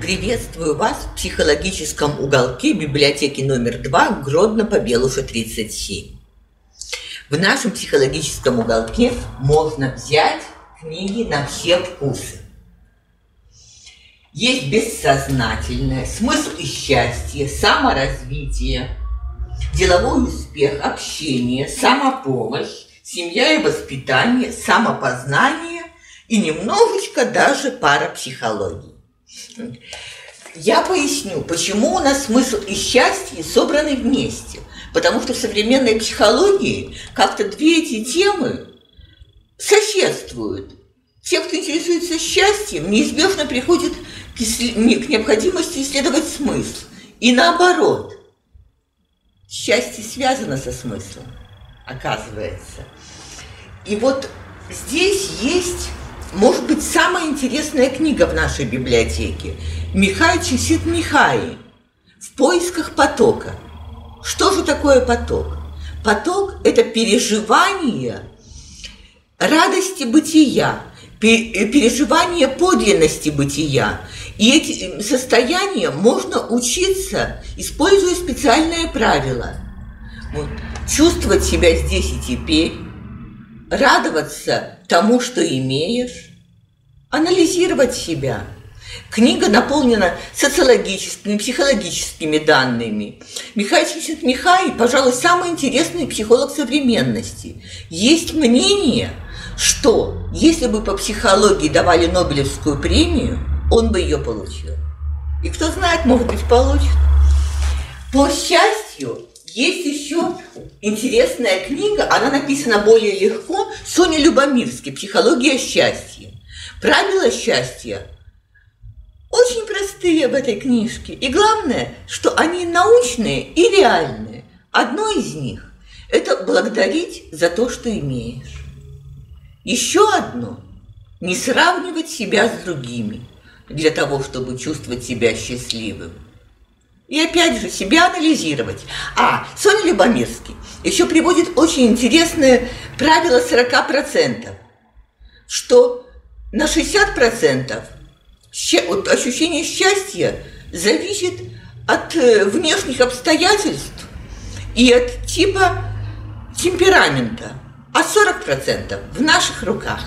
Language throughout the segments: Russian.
Приветствую вас в психологическом уголке библиотеки номер 2 Гродно по Белуша 37. В нашем психологическом уголке можно взять книги на все вкусы. Есть бессознательное, смысл и счастье, саморазвитие, деловой успех, общение, самопомощь, семья и воспитание, самопознание и немножечко даже парапсихологии. Я поясню, почему у нас смысл и счастье собраны вместе. Потому что в современной психологии как-то две эти темы соседствуют. Те, кто интересуется счастьем, неизбежно приходят к необходимости исследовать смысл. И наоборот. Счастье связано со смыслом, оказывается. И вот здесь есть, может быть, самая интересная книга в нашей библиотеке. Михай Чиксент-Михай «В поисках потока». Что же такое поток? Поток – это переживание радости бытия, переживание подлинности бытия. И этим состоянием можно учиться, используя специальное правило. Вот. Чувствовать себя здесь и теперь, радоваться тому, что имеешь, анализировать себя. Книга наполнена социологическими, психологическими данными. Михай Чиксент-Михай, пожалуй, самый интересный психолог современности. Есть мнение, что если бы по психологии давали Нобелевскую премию, он бы ее получил. И кто знает, может быть, получит. По счастью, есть еще интересная книга, она написана более легко, Сони Любомирской «Психология счастья». Правила счастья очень простые в этой книжке. И главное, что они научные и реальные. Одно из них – это благодарить за то, что имеешь. Еще одно – не сравнивать себя с другими для того, чтобы чувствовать себя счастливым. И опять же, себя анализировать. Соня Любомирский еще приводит очень интересное правило 40%, что на 60% ощущение счастья зависит от внешних обстоятельств и от типа темперамента, а 40% в наших руках.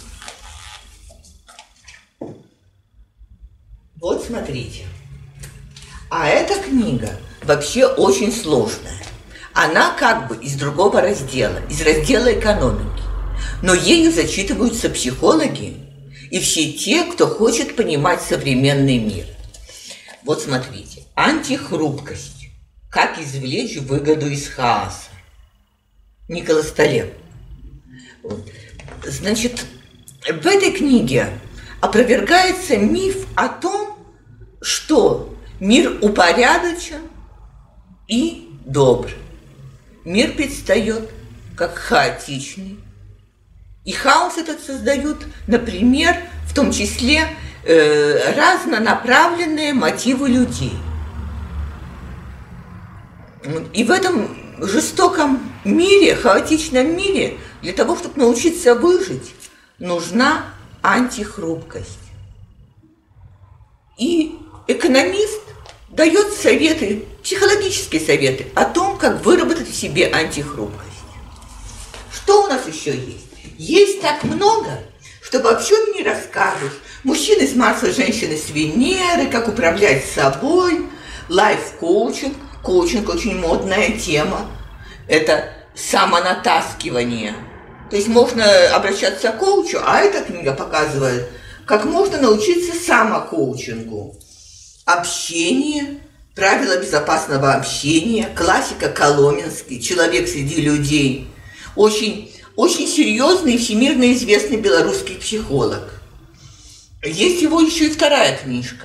Вот смотрите. А эта книга вообще очень сложная. Она как бы из другого раздела, из раздела экономики. Но ею зачитываются психологи и все те, кто хочет понимать современный мир. Вот смотрите. Антихрупкость. Как извлечь выгоду из хаоса. Николас Талеб. Вот. Значит, в этой книге опровергается миф о том, что мир упорядочен и добр. Мир предстает как хаотичный. И хаос этот создают, например, в том числе разнонаправленные мотивы людей. И в этом жестоком мире, хаотичном мире, для того, чтобы научиться выжить, нужна антихрупкость. И экономист дает советы, психологические советы о том, как выработать в себе антихрупкость. Что у нас еще есть? Есть так много, что вообще не расскажешь. Мужчины с Марса, женщины с Венеры, как управлять собой, лайф-коучинг. Коучинг очень модная тема. Это самонатаскивание. То есть можно обращаться к коучу, а эта книга показывает, как можно научиться самокоучингу. Общение, правила безопасного общения, классика Коломенский, человек среди людей. Очень серьезный и всемирно известный белорусский психолог. Есть его еще и вторая книжка.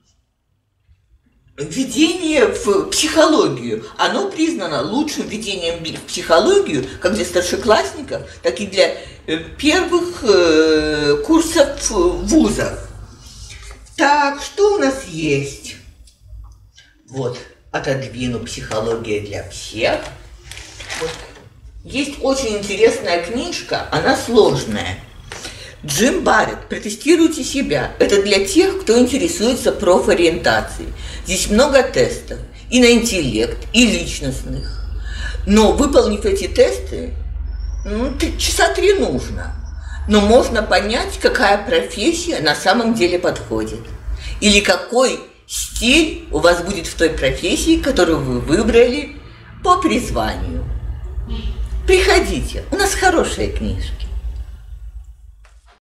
Введение в психологию. Оно признано лучшим введением в психологию как для старшеклассников, так и для первых курсов вузов. Так, что у нас есть? Вот, отодвину «Психология для всех». Вот. Есть очень интересная книжка, она сложная. Джим Барретт, протестируйте себя. Это для тех, кто интересуется профориентацией. Здесь много тестов и на интеллект, и личностных. Но выполнив эти тесты, часа 3 нужно. Но можно понять, какая профессия на самом деле подходит. Или какой стиль у вас будет в той профессии, которую вы выбрали по призванию. Приходите, у нас хорошие книжки.